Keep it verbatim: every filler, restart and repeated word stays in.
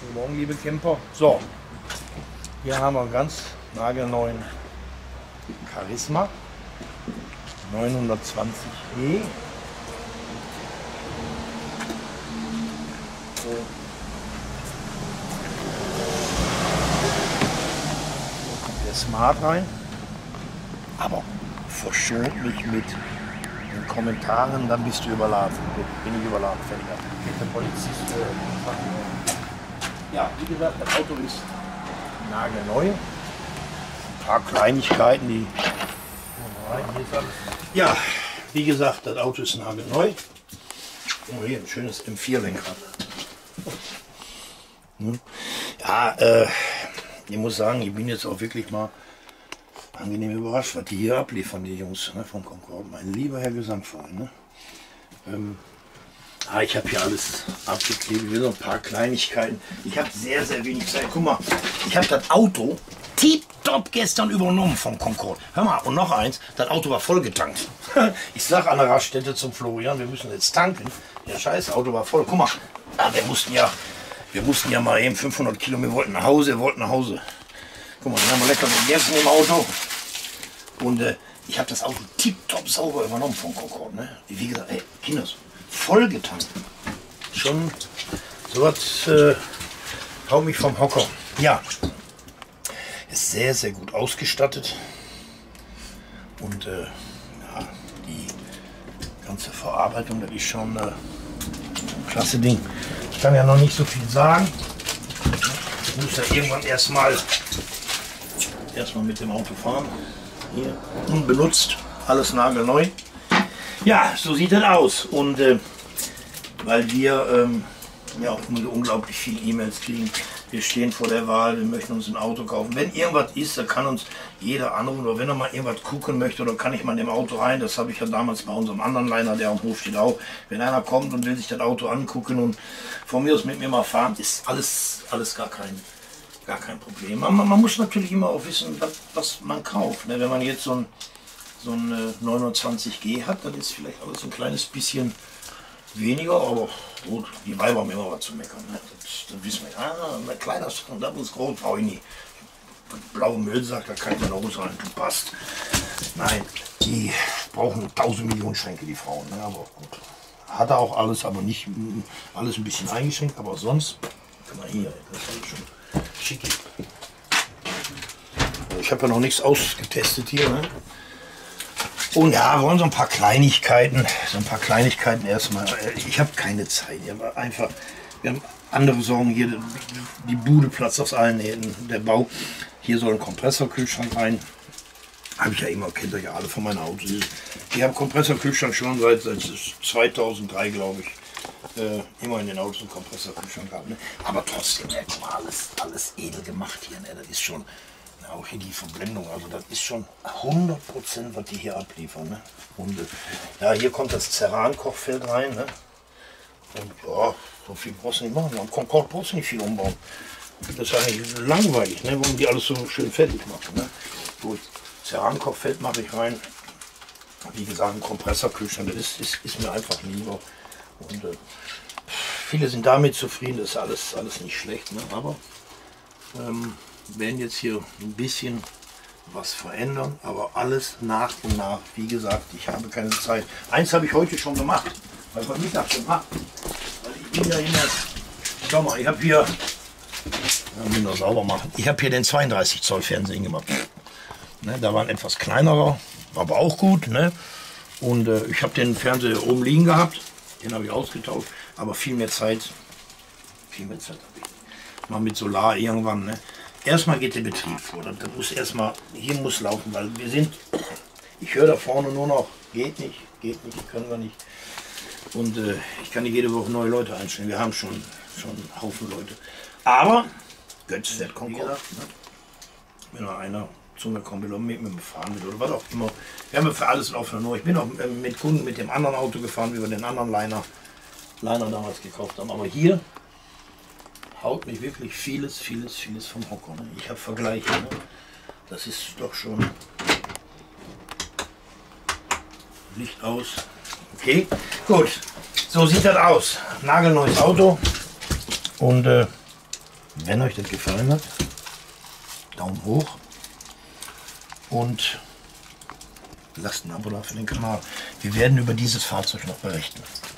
Guten Morgen, liebe Camper. So, hier haben wir einen ganz nagelneuen Charisma neunhundertzwanzig E. So. Hier kommt der Smart rein. Aber verschont mich mit den Kommentaren, dann bist du überladen. Bin ich überladen, fertig. Mit der Polizist. Äh, ja, wie gesagt, das Auto ist nagelneu. Ein paar Kleinigkeiten, die. Ja, wie gesagt, das Auto ist nagelneu. Oh, hier ein schönes M vier Lenkrad. Ja, äh, ich muss sagen, ich bin jetzt auch wirklich mal angenehm überrascht, was die hier abliefern, die Jungs, ne, von Concord. Mein lieber Herr Gesamtverein. Ne? Ähm, ah, ich habe hier alles abgeklebt, ich will noch ein paar Kleinigkeiten. Ich habe sehr, sehr wenig Zeit. Guck mal, ich habe das Auto tipptopp gestern übernommen vom Concord. Hör mal, und noch eins, das Auto war vollgetankt. Ich sag an der Raststätte zum Florian, wir müssen jetzt tanken. Der scheiß Auto war voll. Guck mal, ah, wir mussten ja, wir mussten ja mal eben fünfhundert Kilometer, wir wollten nach Hause, wir wollten nach Hause. Guck mal, dann haben wir lecker gegessen im Auto. Und äh, ich habe das Auto tipptopp sauber übernommen vom Concord. Ne? Wie gesagt, ey, Kinders, voll getankt. Schon sowas äh, haut mich vom Hocker. Ja, ist sehr, sehr gut ausgestattet. Und äh, ja, die ganze Verarbeitung, das ist schon äh, ein klasse Ding. Ich kann ja noch nicht so viel sagen. Ich muss ja irgendwann erstmal erstmal mit dem Auto fahren. Hier unbenutzt, alles nagelneu. Ja, so sieht das aus. Und äh, weil wir ähm, ja auch unglaublich viele E-Mails kriegen, wir stehen vor der Wahl, wir möchten uns ein Auto kaufen. Wenn irgendwas ist, da kann uns jeder anrufen, oder wenn er mal irgendwas gucken möchte, oder kann ich mal in dem Auto rein. Das habe ich ja damals bei unserem anderen Liner, der am Hof steht, auch. Wenn einer kommt und will sich das Auto angucken und von mir aus mit mir mal fahren, ist alles, alles gar kein Gar kein Problem. Man, man muss natürlich immer auch wissen, was, was man kauft. Ne? Wenn man jetzt so ein, so ein äh, neunhundertzwanzig G hat, dann ist vielleicht alles ein kleines bisschen weniger, aber gut, die Weiber haben immer was zu meckern. Ne? Das, das wissen wir. Ah, ein kleiner Sachen, das ist groß, brauche ich nicht. Blaue Müllsack, da kann ich dann auch rein, du passt. Nein, die brauchen tausend Millionen Schränke, die Frauen. Ne? Aber gut. Hat er auch alles, aber nicht alles ein bisschen eingeschränkt, aber sonst, guck mal hier, das ist schon schicki. Ich habe ja noch nichts ausgetestet hier. Ne? Und ja, wir wollen so ein paar Kleinigkeiten. So ein paar Kleinigkeiten erstmal. Ich habe keine Zeit. Aber einfach, wir haben andere Sorgen hier. Die Bude platzt aus allen Nähten. Der Bau. Hier soll ein Kompressorkühlschrank rein. Habe ich ja immer, kennt ihr ja alle von meinen Autos. Ich habe Kompressorkühlschrank schon seit, seit zweitausenddrei, glaube ich. Äh, immer in den Autos einen Kompressorkühlschrank gehabt. Ne? Aber trotzdem, ja, guck mal, alles, alles edel gemacht hier. Ne? Das ist schon, na, auch hier die Verblendung, also das ist schon hundert Prozent, was die hier abliefern. Ne? Und äh, ja, hier kommt das Ceran-Kochfeld rein. Ne? Und ja, so viel brauchst du nicht machen. Am Concord brauchst du nicht viel umbauen. Das ist eigentlich langweilig, ne? Warum die alles so schön fertig machen. Ne? Gut, Ceran-Kochfeld mache ich rein. Wie gesagt, ein Kompressorkühlschrank, das ist, ist, ist mir einfach lieber. Und äh, viele sind damit zufrieden, das ist alles, alles nicht schlecht, ne? Aber ähm, werden jetzt hier ein bisschen was verändern, aber alles nach und nach. Wie gesagt, ich habe keine Zeit. Eins habe ich heute schon gemacht, weil ich Mittag schon habe. Weil ich bin ja immer, schau mal, ich habe hier, ja, noch sauber machen. Ich habe hier den zweiunddreißig Zoll Fernsehen gemacht. Ne, da war ein etwas kleinerer, war aber auch gut. Ne? Und äh, ich habe den Fernseher oben liegen gehabt. Den habe ich ausgetauscht, aber viel mehr Zeit, viel mehr Zeit habe ich. Mal mit Solar irgendwann. Ne? Erstmal geht der Betrieb vor. Das muss erstmal, hier muss laufen, weil wir sind, ich höre da vorne nur noch, geht nicht, geht nicht, können wir nicht. Und äh, ich kann nicht jede Woche neue Leute einstellen. Wir haben schon, schon einen Haufen Leute. Aber, Götz wird Concord, ne? Wenn noch einer zu mir kommt, will, mit mir fahren will oder was auch immer. Wir haben für alles laufende Nur. Ich bin auch mit Kunden mit dem anderen Auto gefahren, wie wir den anderen Liner, Liner damals gekauft haben. Aber hier haut mich wirklich vieles, vieles, vieles vom Hocker. Ne? Ich habe Vergleiche. Ne? Das ist doch schon Licht aus. Okay, gut. So sieht das aus. Nagelneues Auto. Und äh, Wenn euch das gefallen hat, Daumen hoch und lasst ein Abo da für den Kanal. Wir werden über dieses Fahrzeug noch berichten.